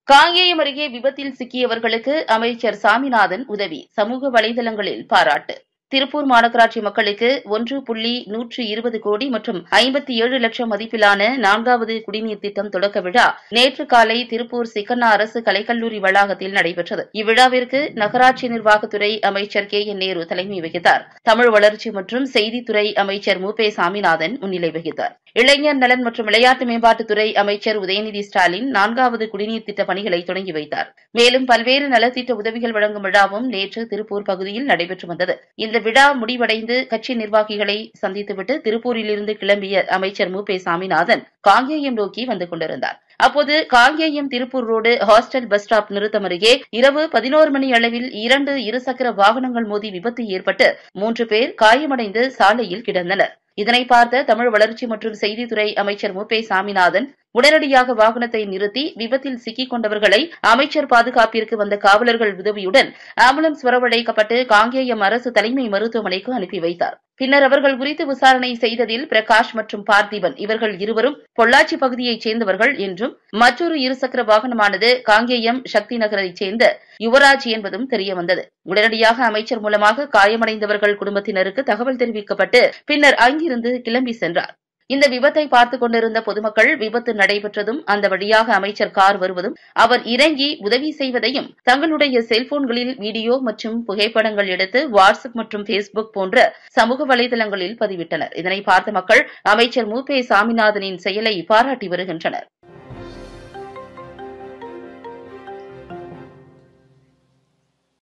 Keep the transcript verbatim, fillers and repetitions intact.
காங்கேயம் அருகே விபத்தில் சிக்கியவர்களுக்கு அமைச்சர் சாமிநாதன் உதவி சமூக வலைதளங்களில் பாராட்டு. திருப்பூர் மாநகராட்சி மக்களுக்கு ஒன்று புள்ளி நூற்று இருபது கோடி மற்றும் ஐம்பத்தி ஏழு லட்சம் மதிப்பிலான நான்காவது குடிநீர் திட்டம் தொடக்க விழா நேற்று காலை திருப்பூர் சிக்கண்ணா அரசு கலைக்கல்லூரி வளாகத்தில் நடைபெற்றது. இவ்விழாவிற்கு நகராட்சி நிர்வாகத்துறை அமைச்சர் கே என் நேரு தலைமை வகித்தார். தமிழ் வளர்ச்சி மற்றும் செய்தித்துறை அமைச்சர் மு பே சாமிநாதன் முன்னிலை வகித்தார். இளைஞர் நலன் மற்றும் விளையாட்டு மேம்பாட்டுத்துறை அமைச்சர் உதயநிதி ஸ்டாலின் நான்காவது குடிநீர் திட்ட பணிகளை தொடங்கி வைத்தார். மேலும் பல்வேறு நலத்திட்ட உதவிகள் வழங்கும் விழாவும் நேற்று திருப்பூர் பகுதியில் நடைபெற்று வந்தது. இந்த விழா முடிவடைந்து கட்சி நிர்வாகிகளை சந்தித்துவிட்டு திருப்பூரிலிருந்து கிளம்பிய அமைச்சர் மு பே சாமிநாதன் காங்கேயம் நோக்கி வந்து கொண்டிருந்தார். அப்போது Kangeyam Tiruppur road hostel bus stop நிறுத்தம் அருகே இரவு பதினோரு மணி அளவில் இரண்டு இருசக்கர வாகனங்கள் மோதி விபத்து ஏற்பட்டு மூன்று பேர் காயமடைந்து சாலையில் கிடந்தனர். இதனை பார்த்த தமிழ் வளர்ச்சி மற்றும் செய்தித்துறை அமைச்சர் மு பே சாமிநாதன் உடனடியாக வாகனத்தை நிறுத்தி விபத்தில் சிக்கிக் கொண்டவர்களை அமைச்சர் பாதுகாப்பிற்கு வந்த காவலர்கள் உதவியுடன் ஆம்புலன்ஸ் வரவழைக்கப்பட்டு காங்கேயம் அரசு தலைமை மருத்துவமனைக்கு அனுப்பி வைத்தார். பின்னர் அவர்கள் குறித்து விசாரணை செய்ததில் பிரகாஷ் மற்றும் பார்த்திபன் இவர்கள் இருவரும் பொள்ளாச்சி பகுதியைச் சேர்ந்தவர்கள் என்றும் மற்றொரு இருசக்கர வாகனமானது காங்கேயம் சக்தி நகரைச் சேர்ந்த யுவராஜ் என்பதும் தெரியவந்தது. உடனடியாக அமைச்சர் மூலமாக காயமடைந்தவர்கள் குடும்பத்தினருக்கு தகவல் தெரிவிக்கப்பட்டு பின்னர் அங்கிருந்து கிளம்பி சென்றார். இந்த விபத்தை பார்த்துக் கொண்டிருந்த பொதுமக்கள் விபத்து நடைபெற்றதும் அந்த வழியாக அமைச்சர் கார் வருவதும் அவர் இறங்கி உதவி செய்வதையும் தங்களுடைய செல்போன்களில் வீடியோ மற்றும் புகைப்படங்கள் எடுத்து வாட்ஸ்அப் மற்றும் பேஸ்புக் போன்ற சமூக வலைதளங்களில் பதிவிட்டனர். இதனை பார்த்த மக்கள் அமைச்சர் மு பே சாமிநாதனின் செயலை பாராட்டி வருகின்றனர்.